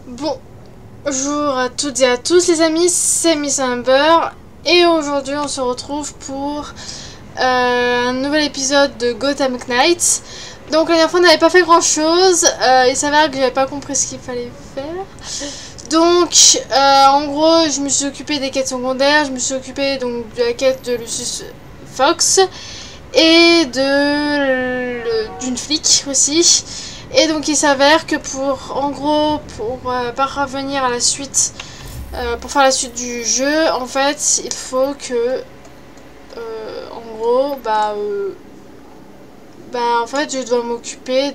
Bonjour à toutes et à tous les amis, c'est Miss Amber et aujourd'hui on se retrouve pour un nouvel épisode de Gotham Knights. Donc la dernière fois on n'avait pas fait grand chose, il s'avère que j'avais pas compris ce qu'il fallait faire. Donc en gros je me suis occupée des quêtes secondaires, je me suis occupée donc de la quête de Lucius Fox et d'une flic aussi. Et donc il s'avère que pour parvenir à la suite, pour faire la suite du jeu, en fait, il faut que, en gros, en fait, je dois m'occuper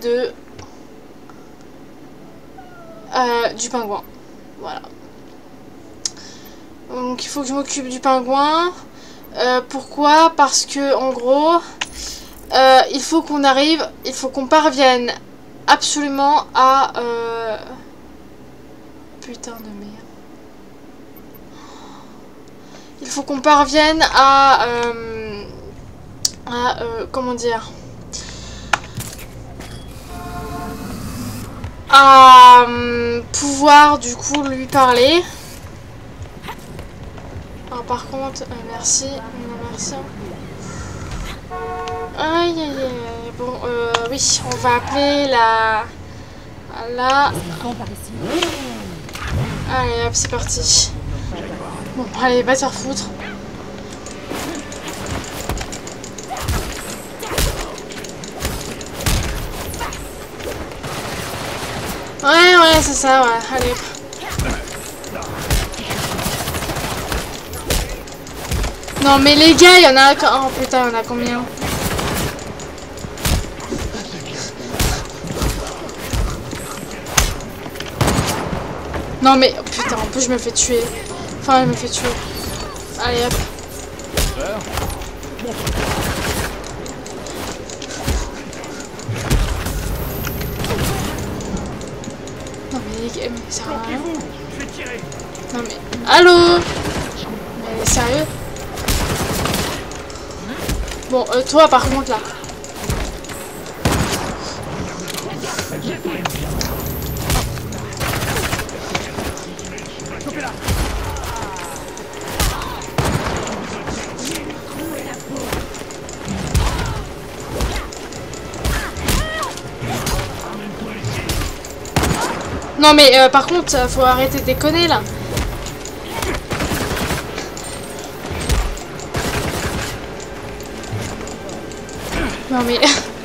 du pingouin. Voilà. Donc il faut que je m'occupe du pingouin. Pourquoi? Parce que, en gros, il faut qu'on parvienne absolument à putain de merde. Il faut qu'on parvienne à comment dire, à pouvoir du coup lui parler. Alors, par contre, merci, non, merci. Aïe aïe aïe. Bon, oui, on va appeler la. Allez, hop, c'est parti. Bon, allez, va te faire foutre. Ouais, c'est ça, ouais. Allez. Non, mais les gars, il y en a. Oh putain, il y en a combien? Non mais oh, putain, en plus je me fais tuer. Enfin, elle me fait tuer. Allez hop. Non mais ça sert à rien. Non mais allô. Mais sérieux? Bon, toi par contre là. Non mais par contre, faut arrêter de déconner là. Non mais...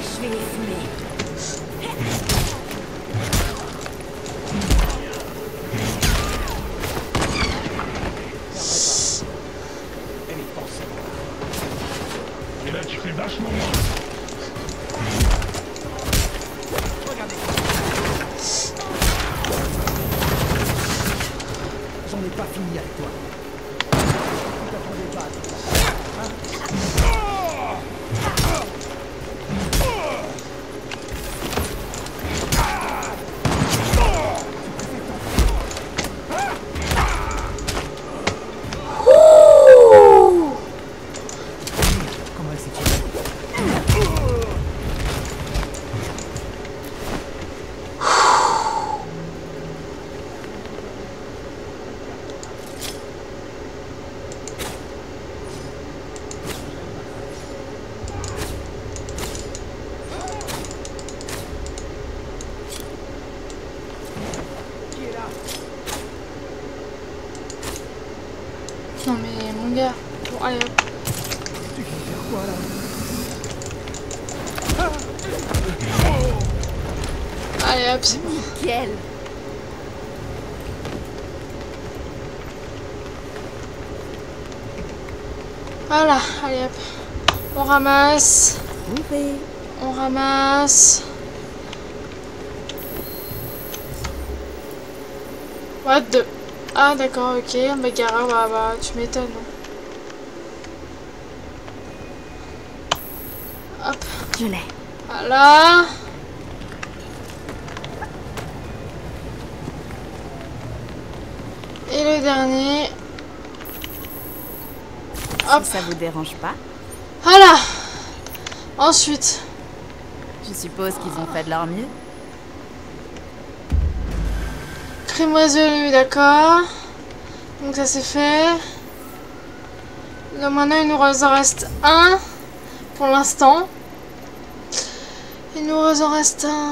Non mais mon gars, bon allez hop. Tu veux faire quoi là? Allez hop, c'est bon. Nickel. Voilà, allez hop. On ramasse. Oui. On ramasse. What the... Ah d'accord, ok, Megara, bah tu m'étonnes. Hop. Je l'ai. Voilà. Et le dernier. Hop. Si ça vous dérange pas. Voilà. Ensuite. Je suppose qu'ils ont fait de leur mieux. Crime résolu, d'accord. Donc ça c'est fait. Donc maintenant il nous en reste un pour l'instant. Il nous en reste un.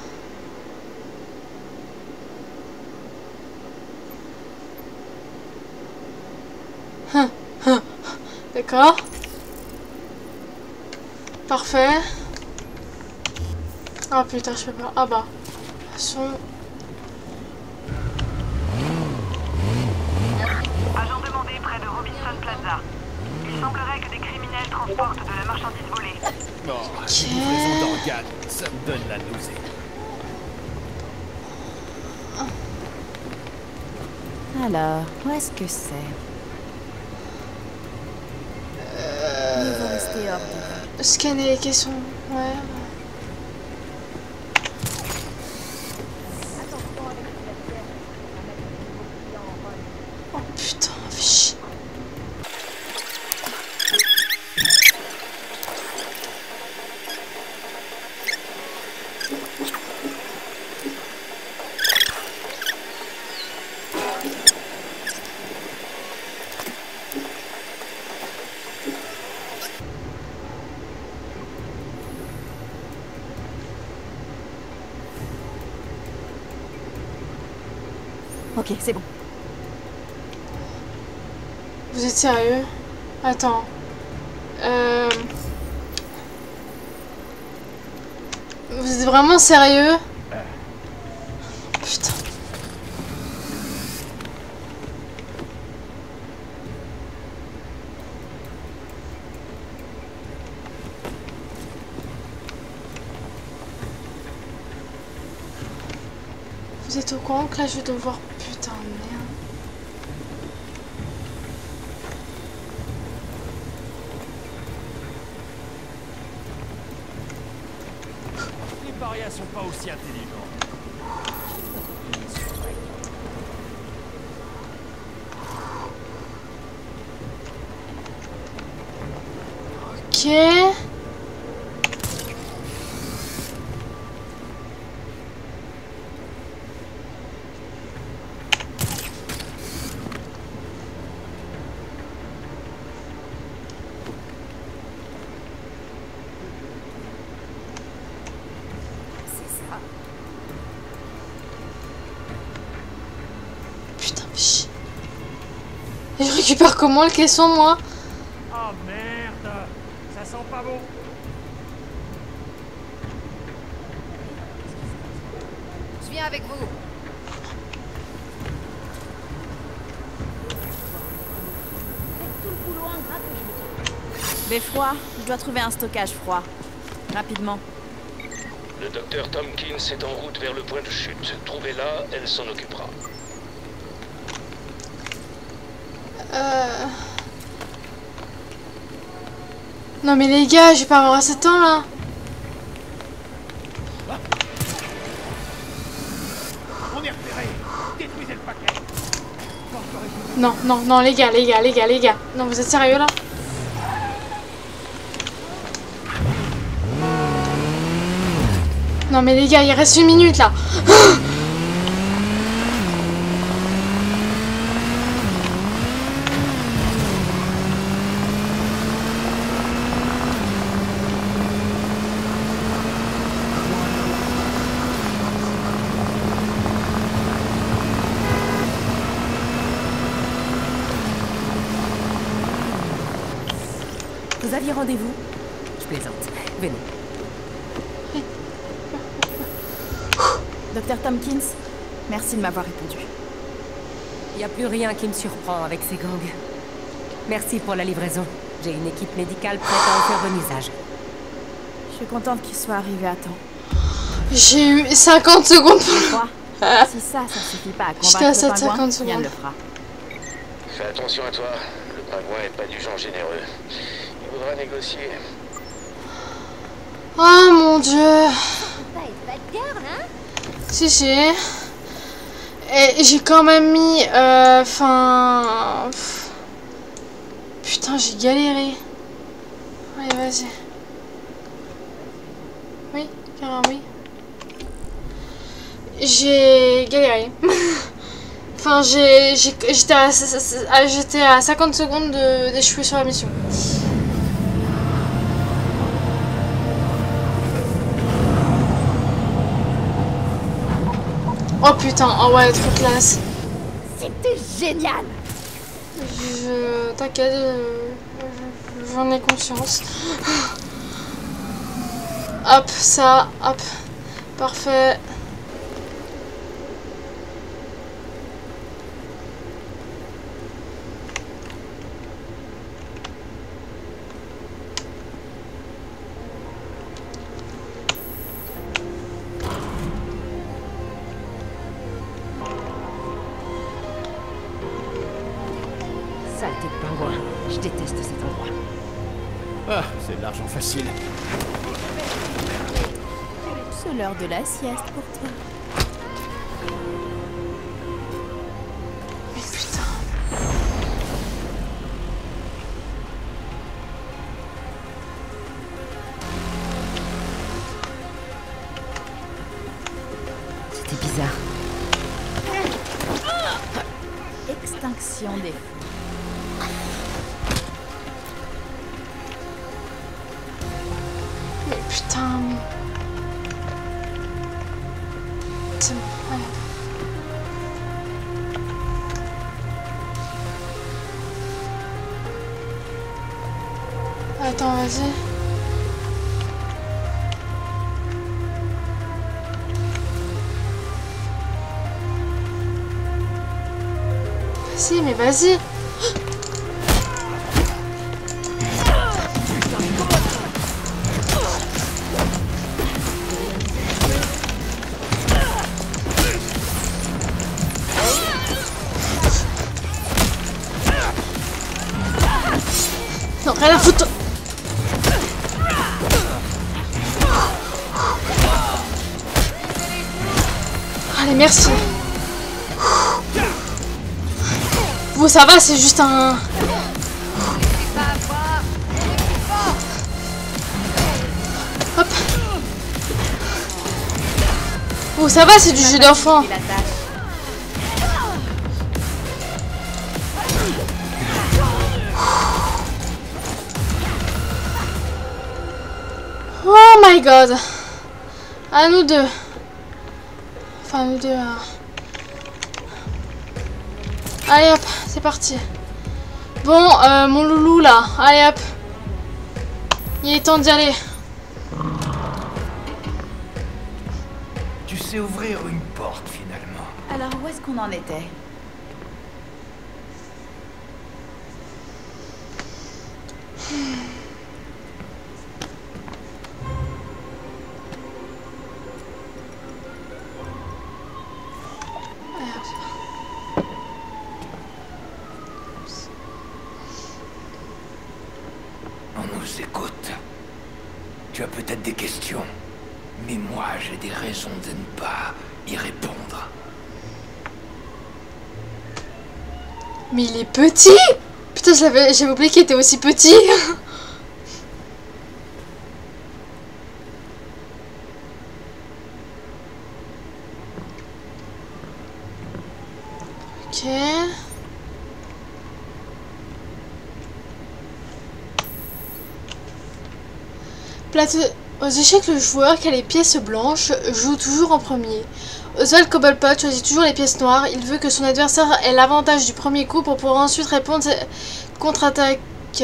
D'accord. Parfait. Ah putain, je peux pas. Ah bah. De toute façon. Agent demandé près de Robinson Plaza. Il semblerait que des criminels transportent de la marchandise volée. Oh, cette livraison d'organes, ça me donne la nausée. Alors, où est-ce que c'est? Mieux vaut rester hors de... Scanner les caissons. Ouais. Oh putain, fais chier. Ok, c'est bon. Vous êtes sérieux? Attends. Vous êtes vraiment sérieux? Putain. Vous êtes au courant que là je vais devoir... Putain, merde. Les parias sont pas aussi intelligents. Ok. Putain, mais chier. Et je récupère comment le caisson, moi? Oh merde, ça sent pas bon. Je viens avec vous. Beffroi, je dois trouver un stockage froid. Rapidement. Le docteur Tompkins est en route vers le point de chute. Trouvez-la, elle s'en occupera. Non mais les gars, je vais pas avoir assez de temps là. On est repéré. Détruisez le paquet. Non, non, non, les gars. Non, vous êtes sérieux là? Non mais les gars, il reste 1 minute là. Vous aviez rendez-vous? Je plaisante. Venez. Docteur Tompkins, merci de m'avoir répondu. Il n'y a plus rien qui me surprend avec ces gangs. Merci pour la livraison. J'ai une équipe médicale prête à en faire bon usage. Je suis contente qu'il soit arrivé à temps. J'ai eu 50 secondes. Beffroi, si ça suffit pas à J'étais à convaincre le 7,50 pingouin, secondes. rien ne le fera. Fais attention à toi. Le pingouin est pas du genre généreux. Il voudra négocier. Oh mon dieu. Pas être bad girl, hein? Si, si. Et j'ai quand même mis... Enfin... Putain, j'ai galéré. Allez, vas-y. Oui, carrément oui. J'ai galéré. Enfin, j'étais à 50 secondes d'échouer sur la mission. Oh putain, oh ouais, trop classe. C'était génial. T'inquiète, j'en ai conscience. Hop, ça, hop, parfait. Saleté de pingouin. Je déteste cet endroit. Ah, c'est de l'argent facile. C'est l'heure de la sieste pour toi. Mais putain. C'était bizarre. Extinction des feux. Mais putain. C'est bon, allez. Attends, vas-y. Si, mais vas-y. Non, rien à foutre. Allez, merci. Vous, ça va, c'est juste un... Hop. Vous, ça va, c'est du jeu d'enfant. Oh my god. À nous deux. Enfin, nous deux. Allez hop, c'est parti. Bon, mon loulou là. Allez hop. Il est temps d'y aller. Tu sais ouvrir une porte finalement. Alors, où est-ce qu'on en était? On nous écoute. Tu as peut-être des questions, mais moi j'ai des raisons de ne pas y répondre. Mais il est petit. Putain, j'avais oublié qu'il était aussi petit. Ok. Plateau... Aux échecs, le joueur qui a les pièces blanches joue toujours en premier. Oswald Cobblepot choisit toujours les pièces noires. Il veut que son adversaire ait l'avantage du premier coup pour pouvoir ensuite répondre contre-attaque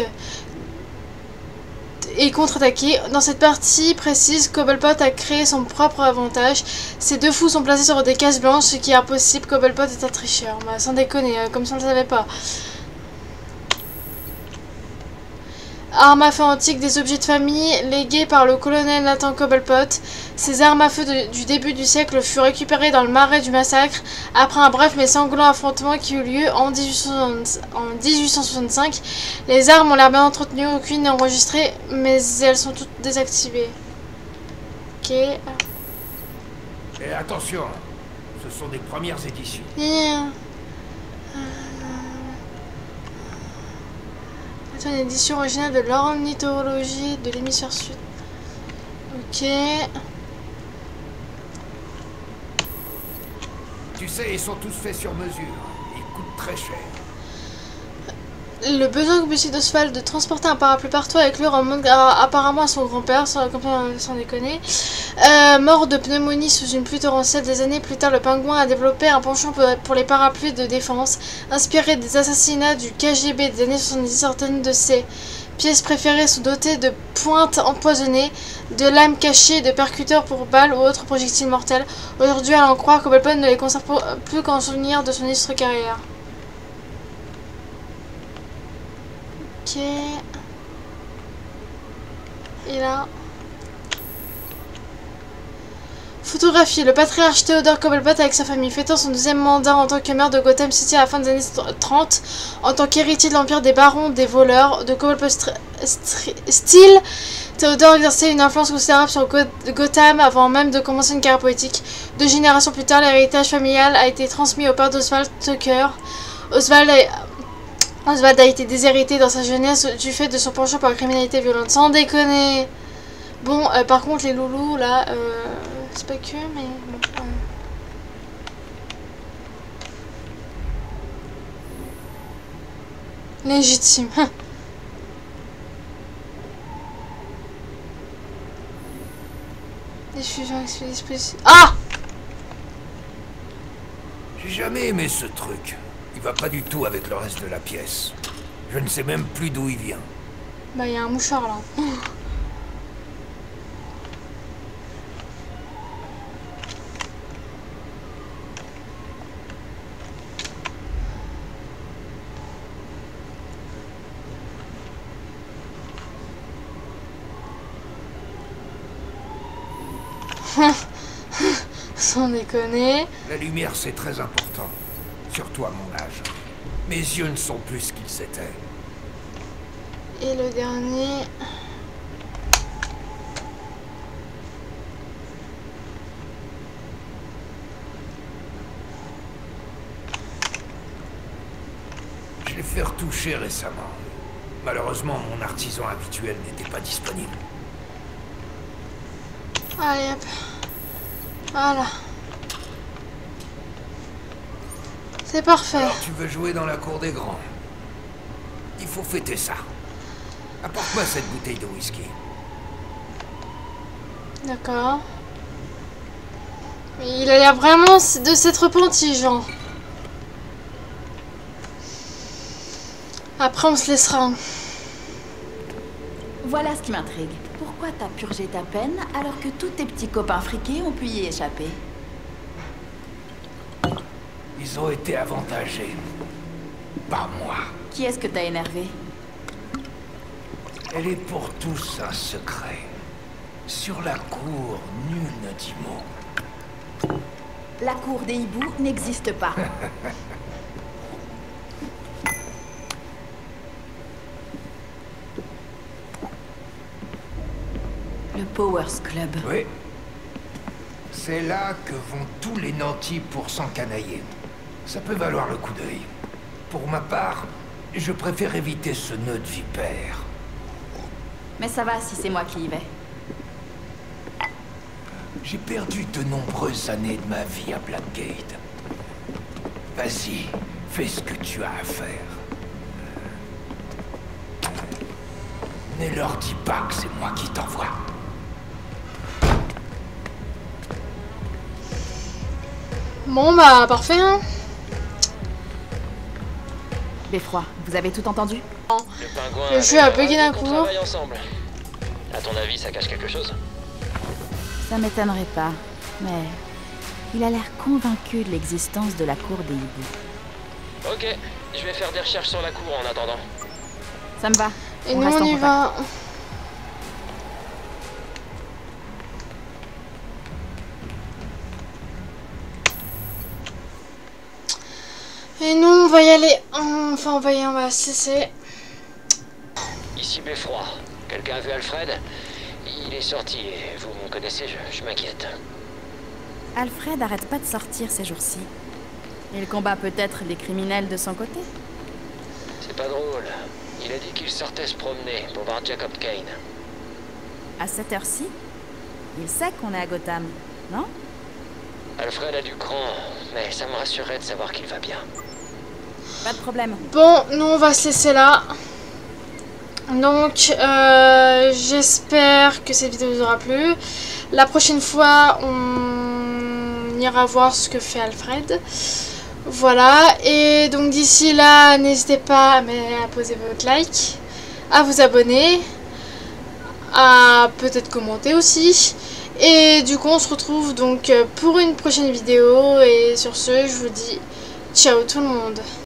et contre-attaquer. Dans cette partie précise, Cobblepot a créé son propre avantage. Ces deux fous sont placés sur des cases blanches, ce qui est impossible. Cobblepot est un tricheur. Bah, sans déconner, comme si on ne le savait pas. Armes à feu antiques, des objets de famille légués par le colonel Nathan Cobblepot. Ces armes à feu du début du siècle furent récupérées dans le marais du massacre après un bref mais sanglant affrontement qui eut lieu en 1865. Les armes ont l'air bien entretenues, aucune n'est enregistrée, mais elles sont toutes désactivées. Ok. Et attention, ce sont des premières éditions. C'est une édition originale de l'ornithologie de l'hémisphère sud. Ok. Tu sais, ils sont tous faits sur mesure. Ils coûtent très cher. Le besoin que Monsieur Oswald de transporter un parapluie partout avec lui remonte apparemment à son grand-père, sans déconner. Mort de pneumonie sous une pluie torrentielle des années plus tard, le pingouin a développé un penchant pour les parapluies de défense. Inspiré des assassinats du KGB des années 70, certaines de ses pièces préférées sont dotées de pointes empoisonnées, de lames cachées, de percuteurs pour balles ou autres projectiles mortels. Aujourd'hui, à l'en croire, Cobblepot ne les conserve plus qu'en souvenir de son illustre carrière. Ok. Et là. Photographie. Le patriarche Theodore Cobblepot avec sa famille fêtant son deuxième mandat en tant que maire de Gotham City à la fin des années 30, en tant qu'héritier de l'empire des barons des voleurs de Cobblepot Steel, Theodore exerçait une influence considérable sur Gotham avant même de commencer une carrière politique. 2 générations plus tard, l'héritage familial a été transmis au père d'Oswald Tucker. Oswald a été déshérité dans sa jeunesse du fait de son penchant pour la criminalité violente. Sans déconner. Bon, par contre, les loulous, là, c'est pas que, mais bon. Légitime. Diffusion explicite. Ah! J'ai jamais aimé ce truc. Il va pas du tout avec le reste de la pièce. Je ne sais même plus d'où il vient. Bah, il y a un mouchoir là. Sans déconner. La lumière, c'est très important. Surtout à mon âge. Mes yeux ne sont plus ce qu'ils étaient. Et le dernier... Je l'ai fait retoucher récemment. Malheureusement, mon artisan habituel n'était pas disponible. Allez hop. Voilà. C'est parfait. Alors tu veux jouer dans la cour des grands. Il faut fêter ça. Apporte-moi cette bouteille de whisky. D'accord. Il a l'air vraiment de s'être repenti, genre. Après, on se laissera. Voilà ce qui m'intrigue. Pourquoi t'as purgé ta peine alors que tous tes petits copains friqués ont pu y échapper? Ils ont été avantagés. Pas moi. Qui est-ce que t'as énervé? Elle est pour tous un secret. Sur la cour, nul ne dit mot. La cour des hiboux n'existe pas. Le Powers Club. Oui. C'est là que vont tous les nantis pour s'encanailler. Ça peut valoir le coup d'œil. Pour ma part, je préfère éviter ce nœud de vipère. Mais ça va si c'est moi qui y vais. J'ai perdu de nombreuses années de ma vie à Blackgate. Vas-y, fais ce que tu as à faire. Ne leur dis pas que c'est moi qui t'envoie. Bon bah parfait hein. Beffroi, vous avez tout entendu? Le jeu a bugué d'un coup. Ensemble. À ton avis, ça cache quelque chose? Ça m'étonnerait pas, mais il a l'air convaincu de l'existence de la cour des hiboux. Ok, je vais faire des recherches sur la cour en attendant. Ça me va. Et nous on y va. Et nous on va y aller. Enfin on va cesser. Ici Beffroi. Quelqu'un a vu Alfred? Il est sorti et vous me connaissez, je m'inquiète. Alfred arrête pas de sortir ces jours-ci. Il combat peut-être les criminels de son côté? C'est pas drôle. Il a dit qu'il sortait se promener pour voir Jacob Kane. À cette heure-ci? Il sait qu'on est à Gotham, non? Alfred a du cran, mais ça me rassurerait de savoir qu'il va bien. Pas de problème. Bon, nous on va se laisser là. Donc, j'espère que cette vidéo vous aura plu. La prochaine fois, on ira voir ce que fait Alfred. Voilà, et donc d'ici là, n'hésitez pas à poser votre like, à vous abonner, à peut-être commenter aussi. Et du coup, on se retrouve donc pour une prochaine vidéo. Et sur ce, je vous dis ciao tout le monde.